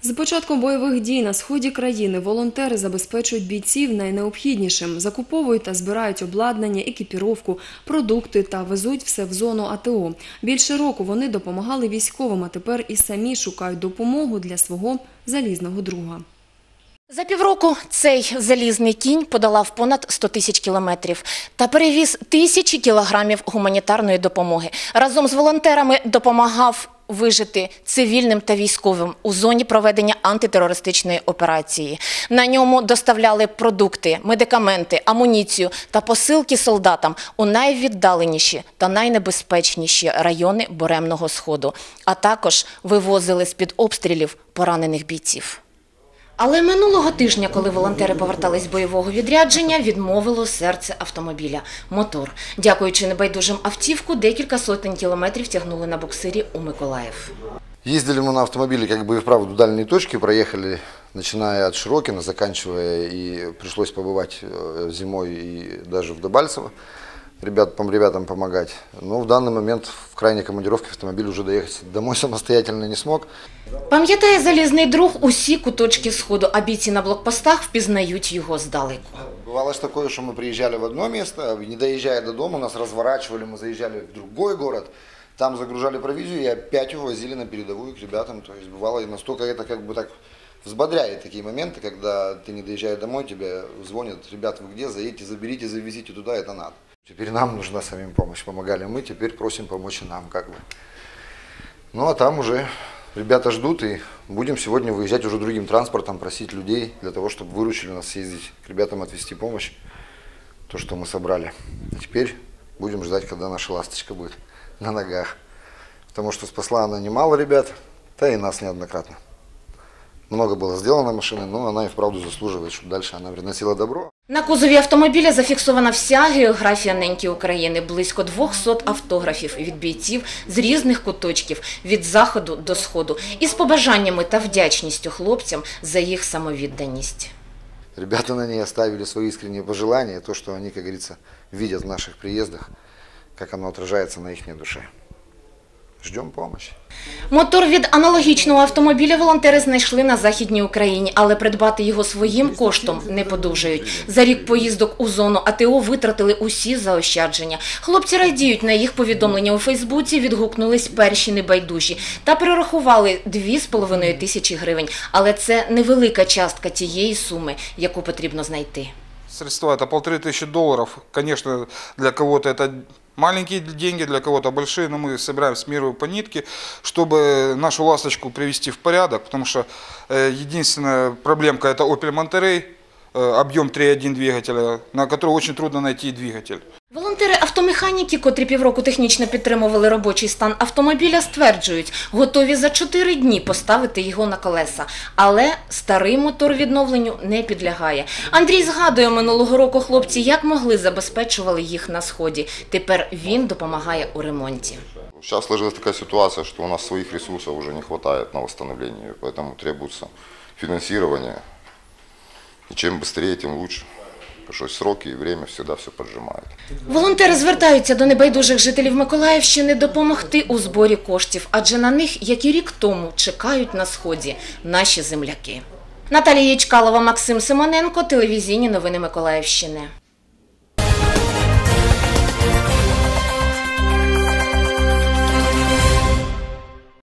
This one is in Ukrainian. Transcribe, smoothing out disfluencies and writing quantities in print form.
З початком бойових дій на сході країни волонтери забезпечують бійців найнеобхіднішим, закуповують та збирають обладнання, екіпіровку, продукти та везуть все в зону АТО. Більше року вони допомагали військовим, а тепер і самі шукають допомогу для свого залізного друга. За півроку цей залізний кінь подолав понад 100 тисяч кілометрів та перевіз тисячі кілограмів гуманітарної допомоги. Разом з волонтерами допомагав вижити цивільним та військовим у зоні проведення антитерористичної операції. На ньому доставляли продукти, медикаменти, амуніцію та посилки солдатам у найвіддаленіші та найнебезпечніші райони Буремного Сходу, а також вивозили з-під обстрілів поранених бійців. Але минулого тижня, коли волонтери повертались з бойового відрядження, відмовило серце автомобіля – мотор. Дякуючи небайдужим автівку, декілька сотень кілометрів тягнули на буксирі у Миколаїв. Ездили мы на автомобиле, как бы и вправду дальние точки, проехали, начиная от Широкина, заканчивая, и пришлось побывать зимой и даже в Дебальцево, ребятам помогать. Но в данный момент в крайней командировке автомобиль уже доехать домой самостоятельно не смог. Пам'ятає залізний друг усі куточки Сходу, а бійці на блокпостах впізнають його здалеку. Бывало такое, что мы приезжали в одно место, не доезжая до дома, нас разворачивали, мы заезжали в другой город, там загружали провизию и опять увозили на передовую к ребятам. То есть бывало и настолько это как бы так взбодряет такие моменты, когда ты не доезжая домой, тебе звонят: ребят, вы где, заедьте, заберите, завезите туда, это надо. Теперь нам нужна самим помощь, помогали мы, теперь просим помочь и нам как бы. Ну а там уже ребята ждут, и будем сегодня выезжать уже другим транспортом, просить людей для того, чтобы выручили нас, съездить к ребятам, отвезти помощь, то, что мы собрали. А теперь будем ждать, когда наша ласточка будет на ногах, потому что спасла она немало ребят, да и нас неоднократно. Много было сделано машины, но она и вправду заслуживает, чтобы дальше она приносила добро. На кузові автомобіля зафіксована вся географія неньки України. Близько 200 автографів від бійців з різних куточків, від заходу до сходу. Із побажаннями та вдячністю хлопцям за їх самовідданість. Ребята на ней оставили свои искренние пожелания, то, что они, как говорится, видят в наших приездах, как оно отражается на их душе. Ждем помощи. Мотор від аналогічного автомобіля волонтери знайшли на Західній Україні, але придбати його своїм коштом не подужають. За рік поїздок у зону АТО витратили усі заощадження. Хлопці радіють, на їх повідомлення у Фейсбуці відгукнулись перші небайдужі та перерахували 2,5 тисячі гривень. Але це невелика частка тієї суми, яку потрібно знайти. Средства – это $1500. Конечно, для кого-то это маленькие деньги, для кого-то большие, но мы собираем с миру по нитке, чтобы нашу ласточку привести в порядок, потому что единственная проблемка – это Opel Monterey, объем 3.1 двигателя, на который очень трудно найти двигатель. Волонтери-автомеханіки, котрі півроку технічно підтримували робочий стан автомобіля, стверджують, готові за 4 дні поставити його на колеса. Але старий мотор відновленню не підлягає. Андрій згадує, минулого року хлопці як могли забезпечували їх на Сході. Тепер він допомагає у ремонті. Сейчас сложилась такая ситуация, что у нас своих ресурсов уже не хватает на восстановление, поэтому требуется финансирование. И чем быстрее, тем лучше. Потому что сроки и время всегда все поджимают. Волонтери звертаються до небайдужих жителів Миколаївщини допомогти у зборі коштів, адже на них, як і рік тому, чекають на Сході наші земляки. Наталія Ячкалова, Максим Симоненко, телевізійні новини Миколаївщини.